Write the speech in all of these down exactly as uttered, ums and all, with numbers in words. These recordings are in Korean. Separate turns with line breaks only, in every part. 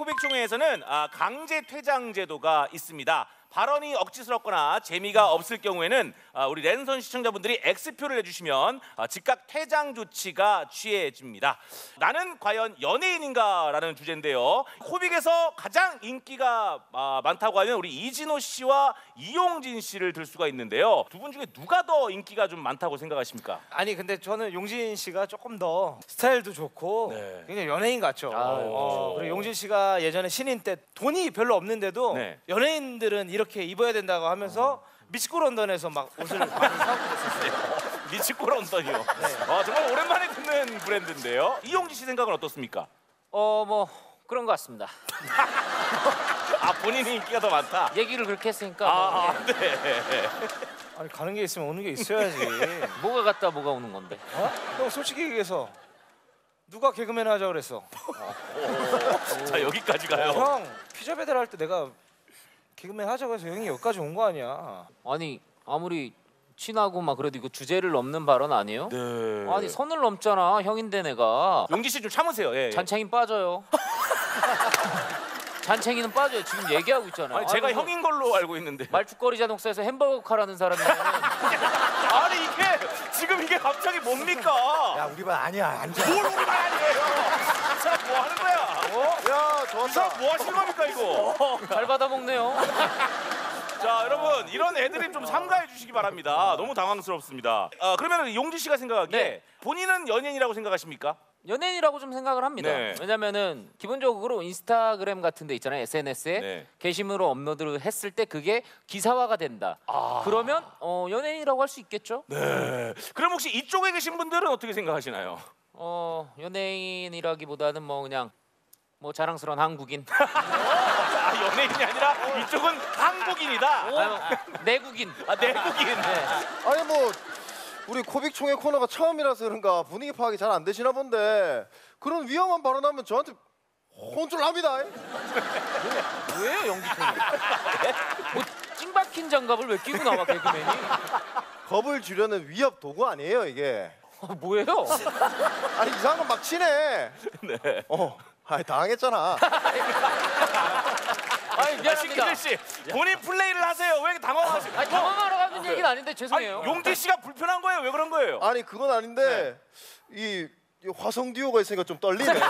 코빅총회에서는 강제 퇴장 제도가 있습니다. 발언이 억지스럽거나 재미가 없을 경우에는 우리 랜선 시청자분들이 X표를 해주시면 즉각 퇴장 조치가 취해집니다. 나는 과연 연예인인가? 라는 주제인데요. 코빅에서 가장 인기가 많다고 하면 우리 이진호 씨와 이용진 씨를 들 수가 있는데요. 두 분 중에 누가 더 인기가 좀 많다고 생각하십니까?
아니 근데 저는 용진 씨가 조금 더 스타일도 좋고 네. 굉장히 연예인 같죠. 어, 그리고 용진 씨가 예전에 신인 때 돈이 별로 없는데도 네. 연예인들은 이렇게 입어야 된다고 하면서 어. 미치코 런던에서 막 옷을 많이 사고 있었어요.
미치코 런던이요. 네. 아, 정말 오랜만에 듣는 브랜드인데요. 이용진 씨 생각은 어떻습니까?
어, 뭐 그런 것 같습니다.
아, 본인이 인기가 더 많다?
얘기를 그렇게 했으니까.
아,
뭐,
네.
아니 가는 게 있으면 오는 게 있어야지.
뭐가 갔다 뭐가 오는 건데?
어? 형 솔직히 얘기해서 누가 개그맨 하자 그랬어?
어. 자, 여기까지 가요.
형 피자 배달할 때 내가 개그맨 하자고 해서 형이 여기까지 온 거 아니야.
아니 아무리 친하고 막 그래도 이거 주제를 넘는 발언 아니에요?
네.
아니 선을 넘잖아. 형인데 내가.
용기 씨 좀 참으세요. 예, 예.
잔챙이 빠져요. 잔챙이는 빠져요. 지금 얘기하고 있잖아요.
아니, 제가 아니, 형인 걸로 알고 있는데.
말죽거리 자동차에서 햄버거 카라는 사람이면
아니 이게 지금 이게 갑자기 뭡니까?
야 우리 반 아니야. 앉아.
뭘 우리 반 아니에요? 이 사람 뭐 하는 거야? 어?
야 좋았다.
이 사람 뭐 하시는 겁니까 이거?
어, 잘 받아먹네요.
자 여러분 이런 애드립 좀 삼가해 주시기 바랍니다. 너무 당황스럽습니다. 아, 그러면 용진 씨가 생각하기에 네. 본인은 연예인이라고 생각하십니까?
연예인이라고 좀 생각을 합니다. 네. 왜냐면은 기본적으로 인스타그램 같은 데 있잖아요. 에스엔에스에 네. 게시물로 업로드를 했을 때 그게 기사화가 된다. 아. 그러면 어, 연예인이라고 할 수 있겠죠?
네. 그럼 혹시 이쪽에 계신 분들은 어떻게 생각하시나요?
어, 연예인이라기보다는 뭐 그냥 뭐 자랑스러운 한국인.
아, 연예인이 아니라 이쪽은 한국인이다.
오, 아, 내국인.
아, 내국인. 네.
아니 뭐 우리 코빅총회 코너가 처음이라서 그런가 분위기 파악이 잘 안 되시나 본데 그런 위험한 발언하면 저한테 혼쭐납니다.
뭐예요 연기통이? 뭐 찡박힌 장갑을 왜 끼고 나와 개그맨이?
겁을 주려는 위협 도구 아니에요 이게.
어, 뭐예요?
아니 이상한 건 막 치네.
네.
어, 아니 당황했잖아.
아니 미안합니다.
씨, 본인 플레이를 하세요. 왜 당황하세요?
아니 당황하러 가는 얘기는 아닌데 죄송해요.
아니, 용진 씨가 불편한 거예요. 왜 그런 거예요?
아니 그건 아닌데 네. 이, 이 화성 듀오가 있으니까 좀 떨리네.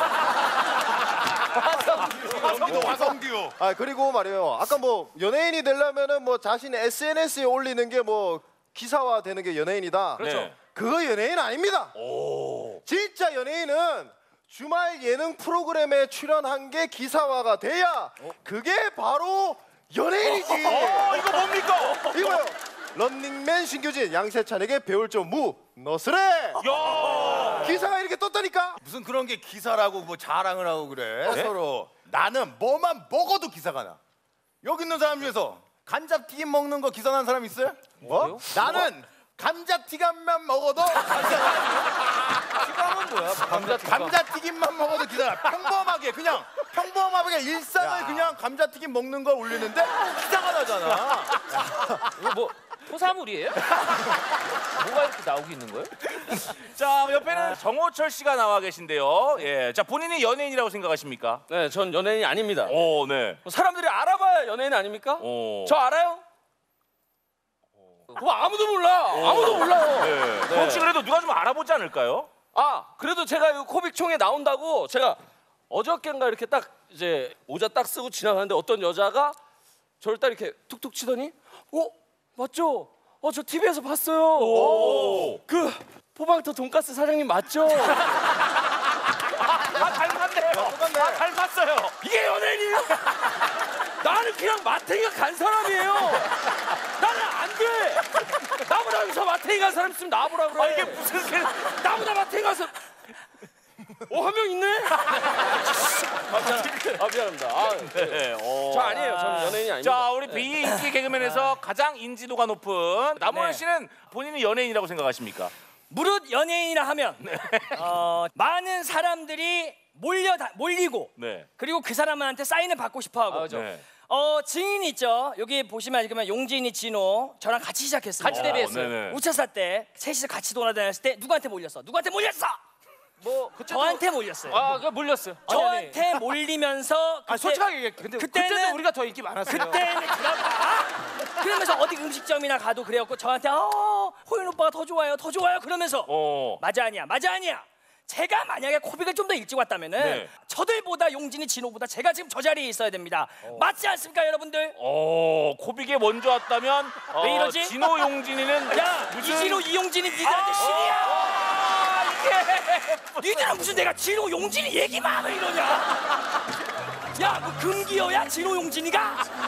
화성 듀오. 화성 듀오.
아 그리고 말이에요. 아까 뭐 연예인이 되려면은 뭐 자신의 에스엔에스에 올리는 게 뭐 기사화 되는 게 연예인이다.
그렇죠. 네.
그거 연예인 아닙니다.
오.
진짜 연예인은 주말 예능 프로그램에 출연한 게 기사화가 돼야 어? 그게 바로 연예인이지.
어, 이거 뭡니까?
이거요. 런닝맨 신규진 양세찬에게 배울 점 무 너스레.
야.
기사가 이렇게 떴다니까.
무슨 그런 게 기사라고 뭐 자랑을 하고 그래. 네? 서로 나는 뭐만 먹어도 기사가 나. 여기 있는 사람 중에서 감자튀김 먹는 거 기사 난 사람 있어요?
뭐?
나는 감자튀김만 먹어도
튀김은 뭐야? 감자튀김.
감자튀김만 먹어도 기사. 평범하게 그냥 평범하게 일상을 야. 그냥 감자튀김 먹는 걸 올리는데 기사가 나잖아.
이거 뭐 토사물이에요? 뭐가 이렇게 나오고 있는 거예요?
자 옆에는 정호철 씨가 나와 계신데요. 예, 자 본인이 연예인이라고 생각하십니까?
네, 전 연예인이 아닙니다.
오, 네.
사람들이 알아봐야 연예인 아닙니까?
오.
저 알아요? 그거 아무도 몰라. 오. 아무도 몰라요.
네. 네. 혹시 그래도 누가 좀 알아보지 않을까요?
아, 그래도 제가 이 코빅총회 나온다고 제가 어저께인가 이렇게 딱 이제 모자 딱 쓰고 지나가는데 어떤 여자가 저를 딱 이렇게 툭툭 치더니 어? 맞죠? 어, 저 티비에서 봤어요.
오.
그 포방터 돈가스 사장님 맞죠?
아, 닮았네요. 아, 닮았어요.
이게 연예인이에요? 나는 그냥 마탱이가 간 사람이에요. 나는 안 돼. 나보다 여기서 마탱이 간 사람 있으면 나보라 그래.
아, 이게 무슨 그...
나보다 마탱이 가서 어, 한 명 있네? 아, 미안, 아, 미안합니다. 아,
네.
저 아니에요. 저는 연예인이 아닙니다.
자, 우리 비인기 개그맨에서 가장 인지도가 높은 남호연
네.
씨는 본인이 연예인이라고 생각하십니까?
무릇 연예인이라 하면 네. 어, 많은 사람들이 몰려 몰리고
네.
그리고 그 사람한테 사인을 받고 싶어하고
아,
네.
어, 증인이 있죠. 여기 보시면 지금 용진이, 진호 저랑 같이 시작했어요.
같이 데뷔했어요.
어,
우차사 때 셋이서 같이 돌아다녔을 때 누구한테 몰렸어? 누구한테 몰렸어?
뭐
저한테 몰렸어요.
아, 그 몰렸어요.
저한테 몰리면서
아, 솔직하게 얘기해. 근데
그때는-
그때는 우리가 더 인기 많았어요.
그때는 그러다가 그러면서 어디 음식점이나 가도 그래갖고 저한테 어, 호연 오빠가 더 좋아요, 더 좋아요 그러면서
어.
맞아 아니야, 맞아 아니야. 제가 만약에 코빅을 좀 더 일찍 왔다면은
네.
저들보다 용진이, 진호보다 제가 지금 저 자리에 있어야 됩니다. 맞지 않습니까, 여러분들?
어, 코빅에 먼저 왔다면 어,
왜 이러지?
진호 용진이는
야,
무슨
이진호, 이용진이 니들한테 신이야.
아, 이게
니들은 무슨 내가 진호, 용진이 얘기만 하면 이러냐? 야, 그 금기어야, 진호, 용진이가?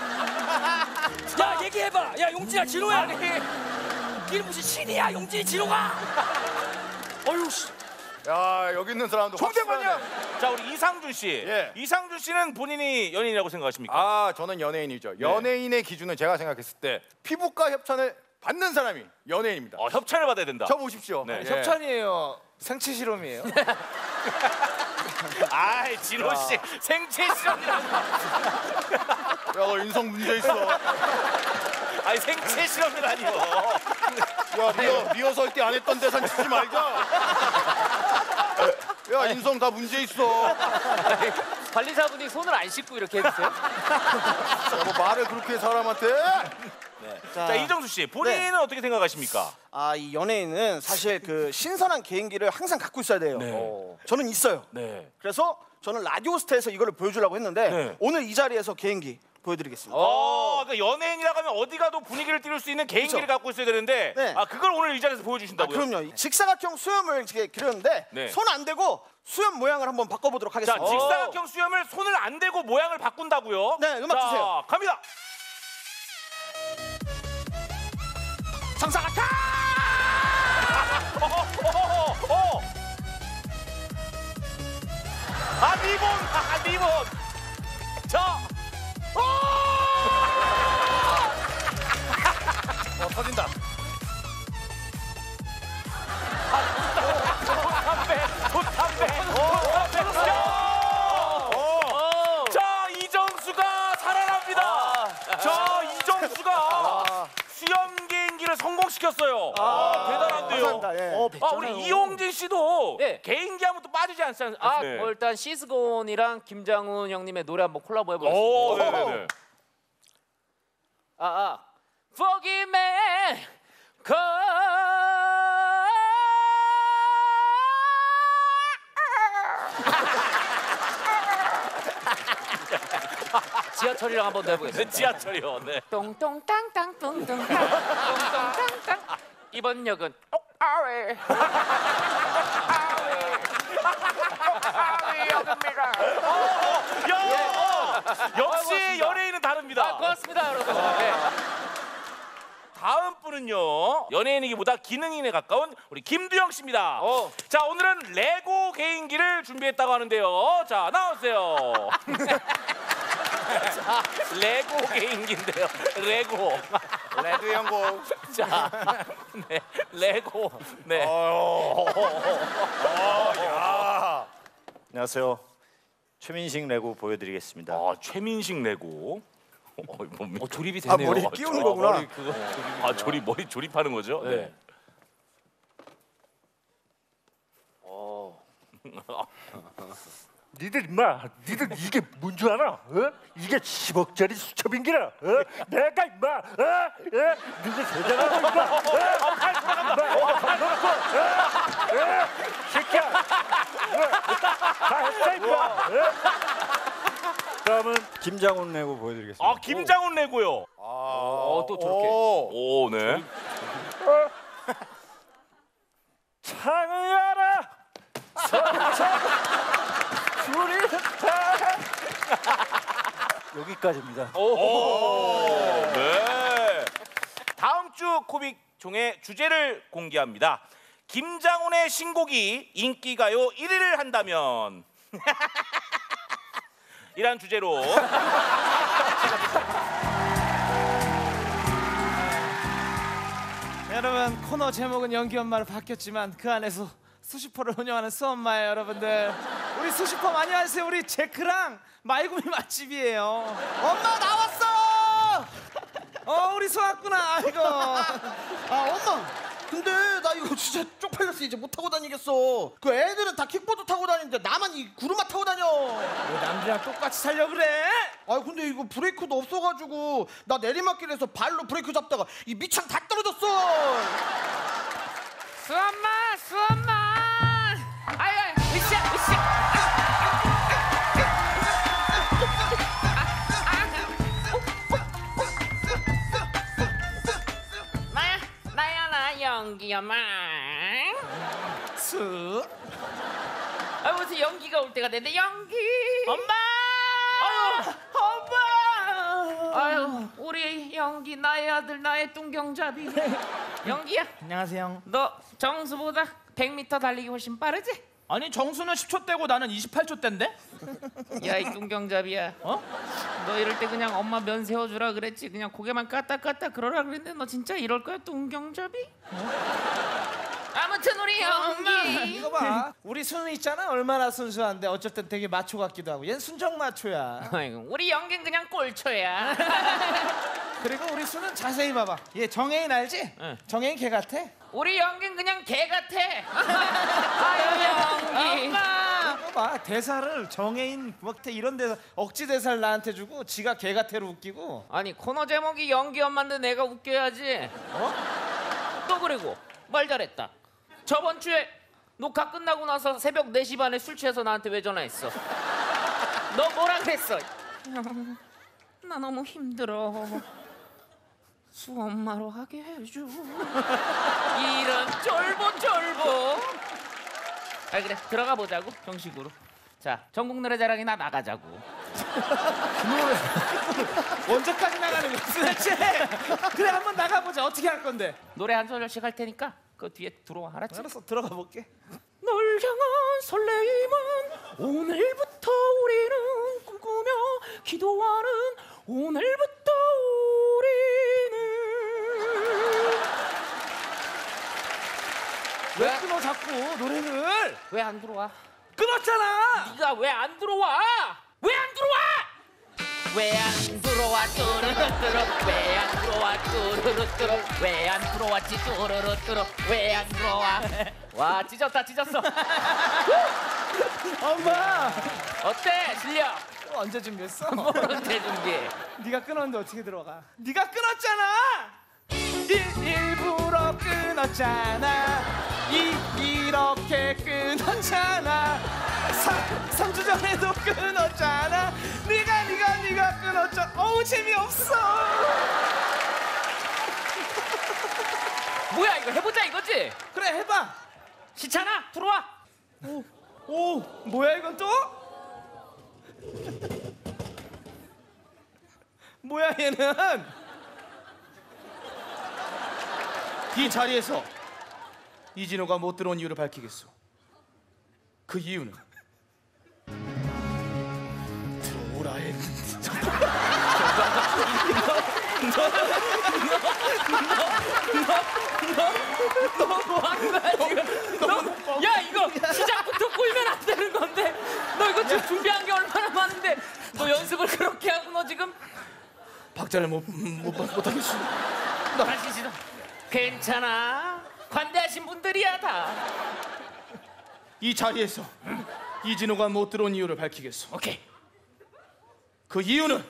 야, 얘기해봐. 야, 용진아, 진호야. 니는 무슨 신이야, 용진이, 진호가? 어휴, 씨.
야 여기 있는 사람도
정대만이야. 자, 우리 이상준 씨.
예.
이상준 씨는 본인이 연예인이라고 생각하십니까?
아 저는 연예인이죠. 연예인의 기준은 제가 생각했을 때 피부과 협찬을 받는 사람이 연예인입니다.
어, 협찬을 받아야 된다.
저 보십시오.
네.
예.
협찬이에요. 생체 실험이에요.
아이, 진호 씨 생체 실험이라고.
야너 인성 문제 있어.
아니, 생체 실험이라니요.
야 리허, 리허설 때 안 했던 대사 치지 말자. 야 인성 다 문제 있어.
관리사분이 손을 안 씻고 이렇게 해주세요.
야, 뭐 말을 그렇게 해 사람한테.
자, 이정수 씨 본인은 어떻게 생각하십니까?
아, 이 연예인은 사실 그 신선한 개인기를 항상 갖고 있어야 돼요.
네.
저는 있어요.
네.
그래서 저는 라디오스타에서 이거를 보여주려고 했는데
네.
오늘 이 자리에서 개인기 보여드리겠습니다.
어, 그러니까 연예인이라고 하면 어디 가도 분위기를 띄울 수 있는 개인기를
그쵸.
갖고 있어야 되는데
네.
아, 그걸 오늘 이 자리에서
아,
보여주신다고요?
그럼요. 직사각형 수염을 이렇게 그렸는데
네.
손 안 대고 수염 모양을 한번 바꿔보도록
자,
하겠습니다.
직사각형 수염을 손을 안 대고 모양을 바꾼다고요?
네, 음악
자,
주세요.
갑니다.
정사각형!
어, 어, 어, 어. 아, 리본, 아, 리본. 자,
어 터진다.
돛담배, 돛담배. 야! 자, 이정수가 살아납니다. 자, 이정수가 수염 개인기를 성공시켰어요. 아, 대단한데요.
감사합니다. 예.
어,
아, 우리 이용진 씨도
네.
개인기 하면 또 빠지지 않지 않-
아,
네.
뭐 일단 시스곤이랑 김장훈 형님의 노래 한번 콜라보
오,
해보겠습니다.
네네네.
아, 아. Forgive me, 지하철이랑 한번 더
네,
해보겠습니다.
지하철이요. 네.
똥똥땅땅 똥똥땅 똥똥땅땅 이번 역은 옥아웨
야, 역시 연예인은 다릅니다.
아, 고맙습니다, 여러분. 네.
다음 분은요, 연예인이기보다 기능인에 가까운 우리 김두영 씨입니다.
어.
자, 오늘은 레고 개인기를 준비했다고 하는데요. 자, 나오세요. 자, 레고 개인기인데요. 레고.
레드 연고.
자, 네, 레고. 네.
안녕하세요. 최민식 레고 보여드리겠습니다.
아, 최민식 레고. 어, 뭡니까?
어, 조립이
아,
되네요.
머리 끼우는 거구나.
머리 그거. 아, 조립 머리 조립하는 거죠? 네.
니들 임마, 니들 이게 뭔 줄 알아? 어? 이게 십억짜리 수첩인기라. 어? 내가 임마, 어? 어? 니들 세장하고 임마, 어? 임마, 팔 놓고, 어? 어? 새끼야, 어? 다 했어 임마. 어?
다음은 김장훈 레고 보여드리겠습니다.
아, 김장훈 레고요.
어, 또 저렇게.
오, 네.
창을 열어. 줄이
여기까지입니다.
오, 네. 다음 주 코빅 종의 주제를 공개합니다. 김장훈의 신곡이 인기가요 일 위를 한다면 이란 주제로
여러분, 코너 제목은 연기 엄마로 바뀌었지만 그 안에서 수시퍼를 운영하는 수엄마예요, 여러분들. 우리 수시퍼 많이 와주세요. 우리 제크랑 말구미 맛집이에요. 엄마 나왔어. 어, 우리 소았구나. 아이고. 아, 엄마.
근데 나 이거 진짜 쪽팔려서 이제 못 타고 다니겠어. 그 애들은 다 킥보드 타고 다니는데 나만 이 구르마 타고 다녀.
왜 남들이랑 똑같이 살려 그래?
아 근데 이거 브레이크도 없어가지고 나 내리막길에서 발로 브레이크 잡다가 이 밑창 다 떨어졌어.
수엄마 수엄마 아유 으쌰 으쌰 나야 나야 나 연기야 마
수.
아 무슨 연기가 올 때가 됐는데 연기
엄마.
아유
엄마.
아유 우리 연기 나의 아들 나의 뚱경잡이 연기야
안녕하세요.
너 정수보다 백 미터 달리기 훨씬 빠르지?
아니 정수는 십 초 떼고 나는 이십팔 초 뗀데?
야 이 뚱경잡이야 어? 너 이럴 때 그냥 엄마 면 세워주라 그랬지 그냥 고개만 까딱까딱 그러라 그랬는데 너 진짜 이럴 거야 뚱경잡이? 어? 아무튼 우리 연기
이거 봐. 우리 순우 있잖아. 얼마나 순수한데 어쩔 땐 되게 마초 같기도 하고. 얘는 순정 마초야.
아이고, 우리 연기는 그냥 꼴초야.
그리고 우리 순은 자세히 봐봐. 얘 정혜인 알지?
응.
정혜인 걔 같아.
우리 연기는 그냥 개 같아. 아유 연기.
엄마. 이거 봐. 대사를 정혜인 막대 이런 데서 억지 대사를 나한테 주고 지가 개 같아로 웃기고.
아니 코너 제목이 연기 엄마인데 내가 웃겨야지. 어? 또 그리고 말 잘했다. 저번 주에 녹화 끝나고 나서 새벽 네 시 반에 술 취해서 나한테 왜 전화했어? 너 뭐라 그랬어? 나 너무 힘들어. 수 엄마로 하게 해줘. 이런 쫄보 쫄보. 아 그래 들어가 보자고 정식으로. 자 전국 노래자랑이 나 나가자고.
언제까지 나가는 거야 도대체? 그래 한번 나가보자. 어떻게 할 건데?
노래 한 소절씩 할 테니까 그 뒤에 들어와 알았지?
알았어 들어가 볼게.
널 향한 설레임은 오늘부터 우리는 꿈꾸며 기도하는 오늘부터 우리는.
왜 끊어 자꾸 노래를?
왜 안 들어와?
끊었잖아.
네가 왜 안 들어와? 왜 안 들어와? 왜 안 들어와 뚜루루뚜루 왜 안 들어와 뚜루루뚜루 왜 안 들어왔지 뚜루루뚜루 왜 안 들어와. 와 찢었다 찢었어.
엄마.
어때 실력?
또 언제 준비했어?
언제 준비?
네가 끊었는데 어떻게 들어가? 네가 끊었잖아. 일, 일부러 끊었잖아. 이, 이렇게 끊었잖아. 삼 주 전에도 끊었잖아. 네가 네가 네가 끊었잖아. 어우 재미없어.
뭐야 이거 해보자 이거지?
그래 해봐.
시찬아 들어와.
오, 오 뭐야 이건 또? 뭐야 얘는? 이 자리에서 이진호가 못 들어온 이유를 밝히겠소. 그 이유는 들어오라 했는데.
너 뭐하는 거야 지금? 너, 야 이거 시작부터 꼬이면 안 되는 건데 너 이거 지금 준비한 게 얼마나 많은데 너 연습을 그렇게 하고 너 지금
박자를 못못 못하겠어.
다시 시작. 괜찮아 관대하신 분들이야 다.
이 자리에서 이진호가 못 들어온 이유를 밝히겠소.
오케이.
그 이유는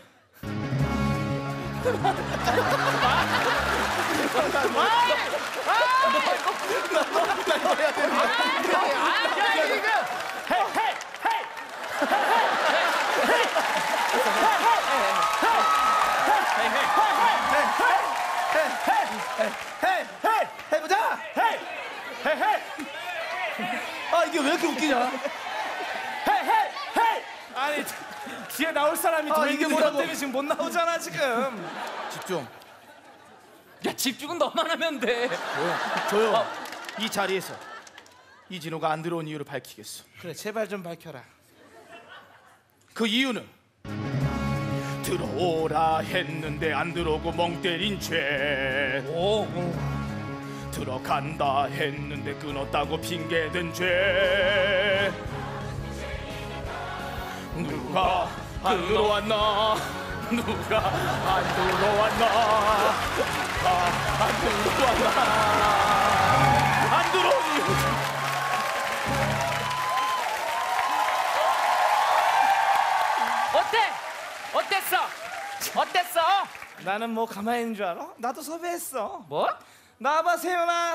해보자. 아 이게 왜 이렇게 웃기냐? 아니 뒤에 나올 사람이
아,
이게
이게
뭐라
뭐라고?
때문에 지금 못 나오잖아 지금.
집중.
야 집중은 너만 하면 돼.
조용. 어, 이 자리에서 이진호가 안 들어온 이유를 밝히겠어. 그래 제발 좀 밝혀라. 그 이유는 들어오라 했는데 안 들어오고 멍 때린 죄. 오. 들어간다 했는데 끊었다고 핑계댄 죄. 누가 안 들어왔나? 누가 안 들어왔나? 누가 안 들어왔나?
어땠어? 어땠어?
나는 뭐 가만히 있는 줄 알아? 나도 섭외했어.
뭐?
나와봐 세연아.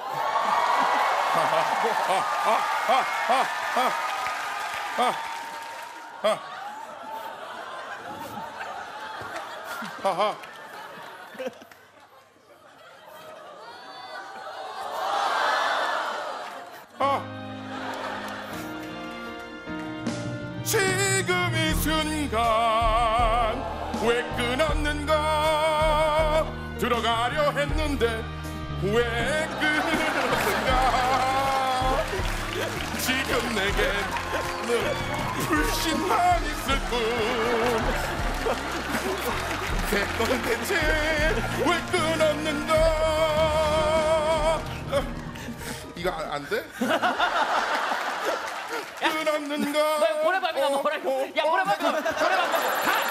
지금 이 순간 왜 끊었는가 들어가려 했는데 왜 끊었는가 지금 내게는 불신만 있을 뿐 내건 대체 왜 끊었는가 이거 안, 안 돼? 끊었는가
너 보내밥이나 먹으라고. 야 보내밥 먹어. 보내밥 먹어. 가.